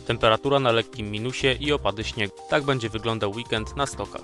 Temperatura na lekkim minusie i opady śniegu. Tak będzie wyglądał weekend na stokach.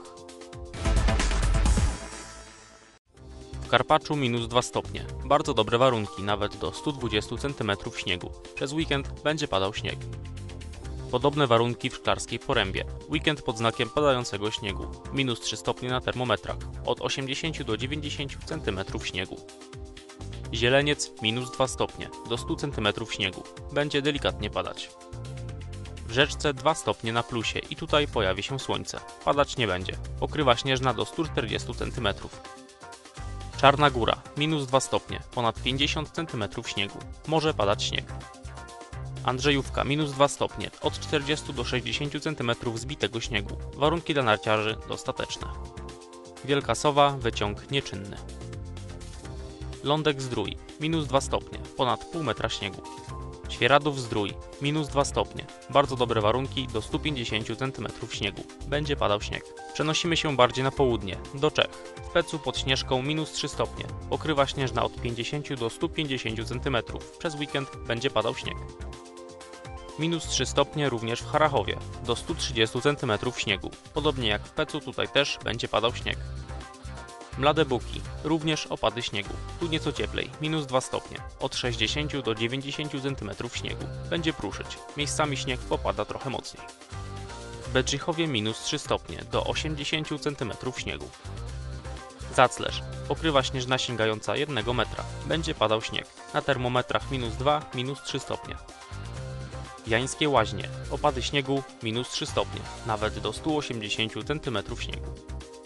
W Karpaczu minus 2 stopnie. Bardzo dobre warunki, nawet do 120 cm śniegu. Przez weekend będzie padał śnieg. Podobne warunki w Szklarskiej Porębie. Weekend pod znakiem padającego śniegu. Minus 3 stopnie na termometrach. Od 80 do 90 cm śniegu. Zieleniec minus 2 stopnie. Do 100 cm śniegu. Będzie delikatnie padać. W Rzeczce 2 stopnie na plusie i tutaj pojawi się słońce. Padać nie będzie. Pokrywa śnieżna do 140 cm. Czarna Góra minus 2 stopnie. Ponad 50 cm śniegu. Może padać śnieg. Andrzejówka minus 2 stopnie. Od 40 do 60 cm zbitego śniegu. Warunki dla narciarzy dostateczne. Wielka Sowa, wyciąg nieczynny. Lądek-Zdrój minus 2 stopnie. Ponad pół metra śniegu. Świeradów-Zdrój minus 2 stopnie. Bardzo dobre warunki do 150 cm śniegu. Będzie padał śnieg. Przenosimy się bardziej na południe, do Czech. W Pecu pod Śnieżką minus 3 stopnie. Pokrywa śnieżna od 50 do 150 cm. Przez weekend będzie padał śnieg. Minus 3 stopnie również w Harachowie. Do 130 cm śniegu. Podobnie jak w Pecu, tutaj też będzie padał śnieg. Mlade Buki, również opady śniegu. Tu nieco cieplej, minus 2 stopnie. Od 60 do 90 cm śniegu. Będzie pruszyć. Miejscami śnieg popada trochę mocniej. W Bedrzychowie minus 3 stopnie, do 80 cm śniegu. Zaclerz, pokrywa śnieżna sięgająca 1 metra. Będzie padał śnieg. Na termometrach minus 2, minus 3 stopnie. Jańskie Łaźnie, opady śniegu minus 3 stopnie, nawet do 180 cm śniegu.